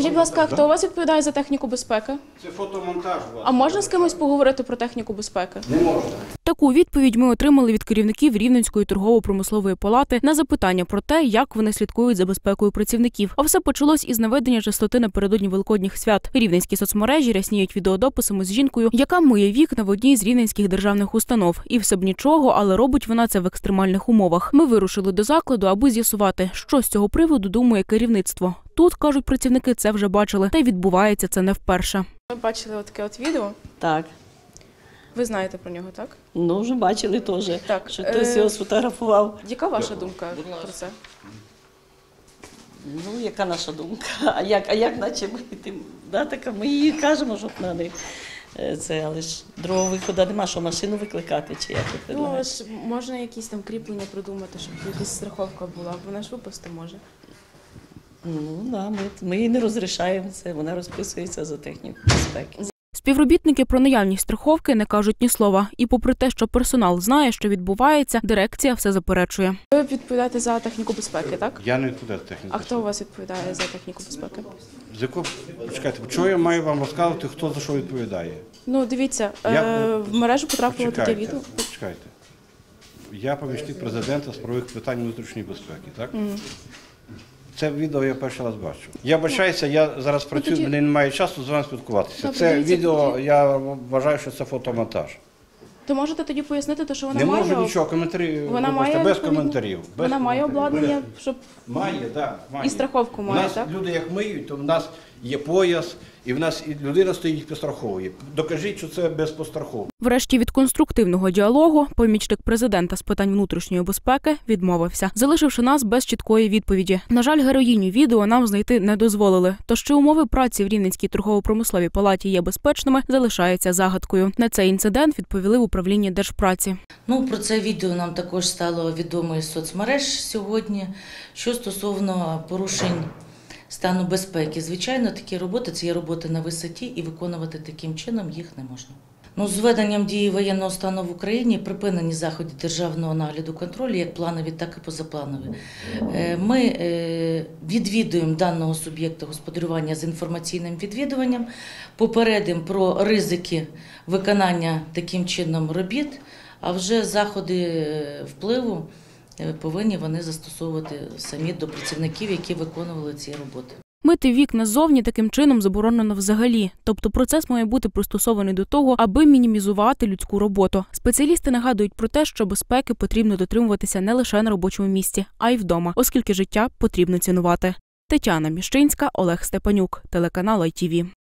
Скажіть, будь ласка, хто у вас відповідає за техніку безпеки? Це фотомонтаж у вас. А можна з кимось поговорити про техніку безпеки? Не можна. Таку відповідь ми отримали від керівників Рівненської торгово-промислової палати на запитання про те, як вони слідкують за безпекою працівників. А все почалось із наведення частоти напередодні великодніх свят. Рівненські соцмережі рясніють відеодописами з жінкою, яка миє вікна в одній з рівненських державних установ. І все б нічого, але робить вона це в екстремальних умовах. Ми вирушили до закладу, аби з'ясувати, що з цього приводу думає керівництво. Тут, кажуть працівники, це вже бачили, та й відбувається це не вперше. Ви бачили таке відео? Так. Ви знаєте про нього, так? Ну, вже бачили теж, Так. що хтось його сфотографував. Яка ваша думка про це? Ну, яка наша думка? А як наче ми їй кажемо, щоб вона не це, але ж другого виходу нема, що машину викликати, чи як ви предлагаєте? Ну, можна якісь там кріплення придумати, щоб якась страховка була, вона ж випасти може. Ну, да, ми їй не розрішаємо це, вона розписується за техніку безпеки. Співробітники про наявність страховки не кажуть ні слова. І попри те, що персонал знає, що відбувається, дирекція все заперечує. Ви відповідаєте за техніку безпеки, так? Я не відповідаю за техніку. А хто у вас відповідає за техніку безпеки? З якого... Чекайте, чого я маю вам розказувати, хто за що відповідає? Ну, дивіться, в мережу потрапило таке відео. Чекайте. Я помічник президента з правових питань внутрішньої безпеки, так? Це відео я перший раз бачу. Я вибачаюся, я зараз працюю, тоді... мені немає часу з вами спілкуватися. Добре, це дивіться, відео, тоді... я вважаю, що це фотомонтаж. То можете тоді пояснити, що вона не має... Не можу нічого, коментарі, вона має, без коментарів. Вона має обладнання, щоб... Має, так. Має. І страховку має, так? У нас люди як миють, то в нас є пояс, і в нас і людина стоїть і постраховує. Докажіть, що це без постраховки. Врешті від конструктивного діалогу помічник президента з питань внутрішньої безпеки відмовився, залишивши нас без чіткої відповіді. На жаль, героїню відео нам знайти не дозволили. Тож чи умови праці в Рівненській торгово-промисловій палаті є безпечними, залишається загадкою. На цей інцидент відповіли в управлінні Держпраці. Ну, про це відео нам також стало відомо із соцмереж сьогодні, що стосовно порушень стану безпеки. Звичайно, такі роботи – це є роботи на висоті, і виконувати таким чином їх не можна. Ну, з введенням дії воєнного стану в Україні припинені заходи державного нагляду контролю, як планові, так і позапланові. Ми відвідуємо даного суб'єкта господарювання з інформаційним відвідуванням, попередимо про ризики виконання таким чином робіт, а вже заходи впливу повинні вони застосовувати самі до працівників, які виконували ці роботи. Мити вікна ззовні таким чином заборонено взагалі. Тобто процес має бути пристосований до того, аби мінімізувати людську роботу. Спеціалісти нагадують про те, що безпеки потрібно дотримуватися не лише на робочому місці, а й вдома, оскільки життя потрібно цінувати. Тетяна Міщинська, Олег Степанюк, телеканал ITV.